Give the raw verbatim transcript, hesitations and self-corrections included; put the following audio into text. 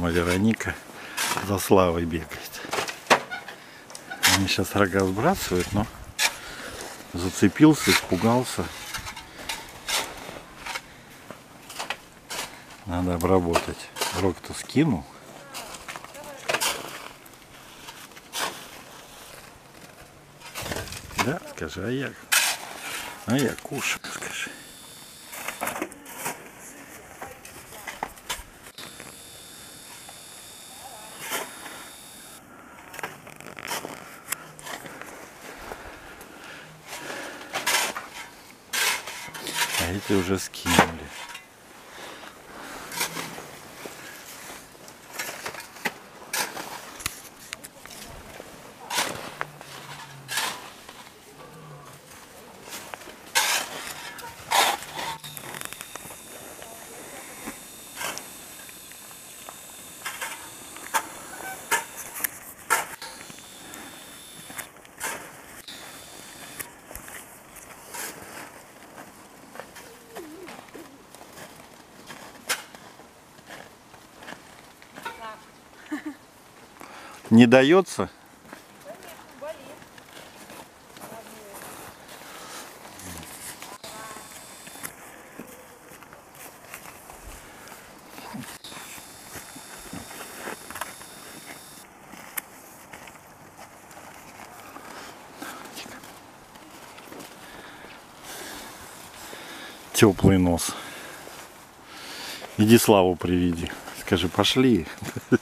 мама Вероника за Славой бегает. Они сейчас рога сбрасывают, но зацепился, испугался. Надо обработать. Рог-то скинул. Да, скажи, а я, а я кушаю, скажи. А эти уже скинули. Не дается? Теплый нос. Иди Славу приведи. Скажи, пошли.